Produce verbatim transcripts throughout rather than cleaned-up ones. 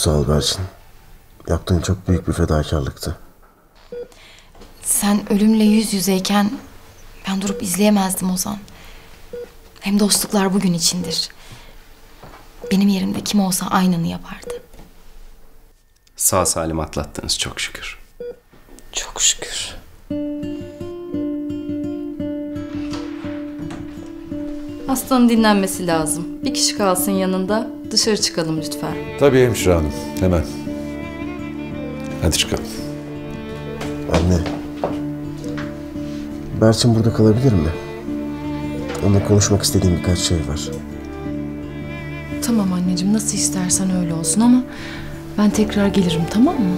Çok sağ ol Berçin. Yaptığın çok büyük bir fedakarlıktı. Sen ölümle yüz yüzeyken ben durup izleyemezdim Ozan. Hem dostluklar bugün içindir. Benim yerimde kim olsa aynını yapardı. Sağ salim atlattınız çok şükür. Çok şükür. Hastanın dinlenmesi lazım. Bir kişi kalsın yanında. Dışarı çıkalım lütfen. Tabii hemşire hanım. Hemen. Hadi çıkalım. Anne. Berçin burada kalabilir mi? Onunla konuşmak istediğim birkaç şey var. Tamam anneciğim, nasıl istersen öyle olsun ama ben tekrar gelirim, tamam mı?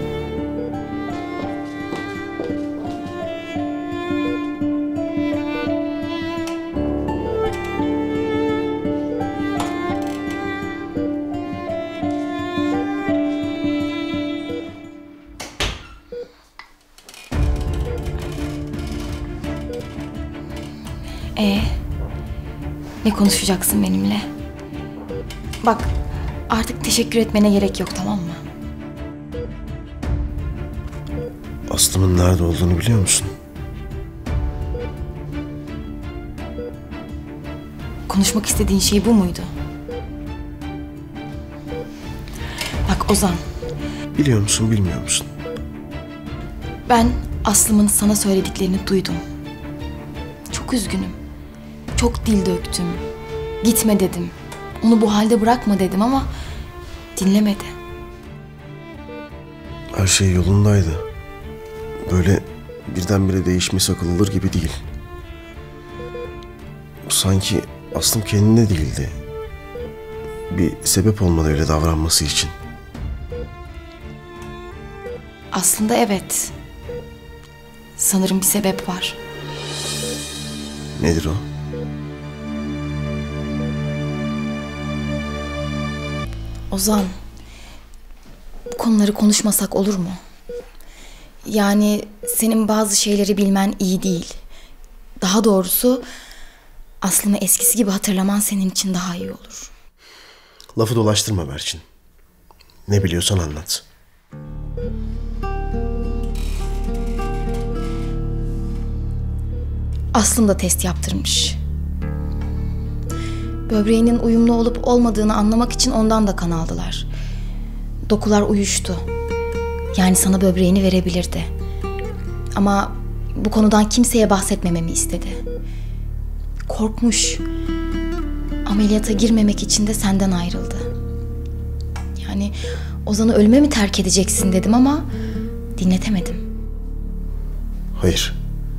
Ee, ne konuşacaksın benimle? Bak, artık teşekkür etmene gerek yok, tamam mı? Aslım'ın nerede olduğunu biliyor musun? Konuşmak istediğin şey bu muydu? Bak Ozan, Biliyor musun, bilmiyor musun? ben Aslım'ın sana söylediklerini duydum. Çok üzgünüm. Çok dil döktüm. Gitme dedim. Onu bu halde bırakma dedim ama dinlemedi. Her şey yolundaydı. Böyle birdenbire değişmesi akıl alır gibi değil. Sanki Aslım kendine değildi. Bir sebep olmalı öyle davranması için. Aslında evet. Sanırım bir sebep var. Nedir o? Ozan, bu konuları konuşmasak olur mu? Yani senin bazı şeyleri bilmen iyi değil. Daha doğrusu Aslı'nı eskisi gibi hatırlaman senin için daha iyi olur. Lafı dolaştırma Berçin. Ne biliyorsan anlat. Aslında test yaptırmış. Böbreğinin uyumlu olup olmadığını anlamak için ondan da kan aldılar. Dokular uyuştu. Yani sana böbreğini verebilirdi. Ama bu konudan kimseye bahsetmememi istedi. Korkmuş. Ameliyata girmemek için de senden ayrıldı. Yani Ozan'ı ölüme mi terk edeceksin dedim ama dinletemedim. Hayır.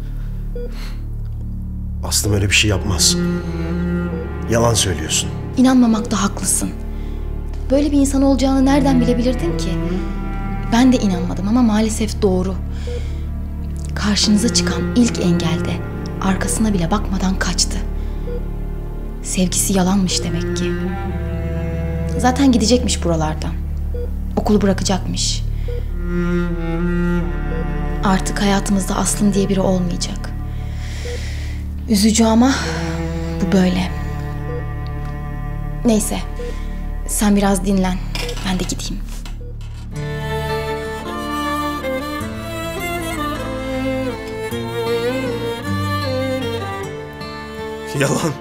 Aslım öyle bir şey yapmaz. Yalan söylüyorsun. İnanmamakta haklısın. Böyle bir insan olacağını nereden bilebilirdin ki? Ben de inanmadım ama maalesef doğru. Karşınıza çıkan ilk engelde arkasına bile bakmadan kaçtı. Sevgisi yalanmış demek ki. Zaten gidecekmiş buralardan. Okulu bırakacakmış. Artık hayatımızda Aslım diye biri olmayacak. Üzücü ama bu böyle. Neyse, sen biraz dinlen. Ben de gideyim. Yalan.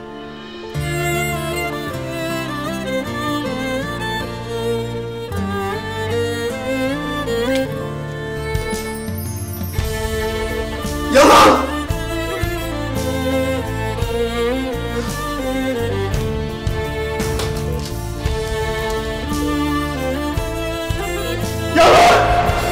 Yalan! Yalan!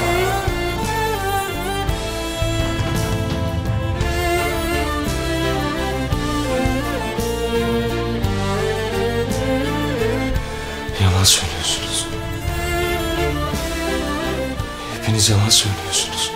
Yalan söylüyorsunuz. Hepiniz yalan söylüyorsunuz.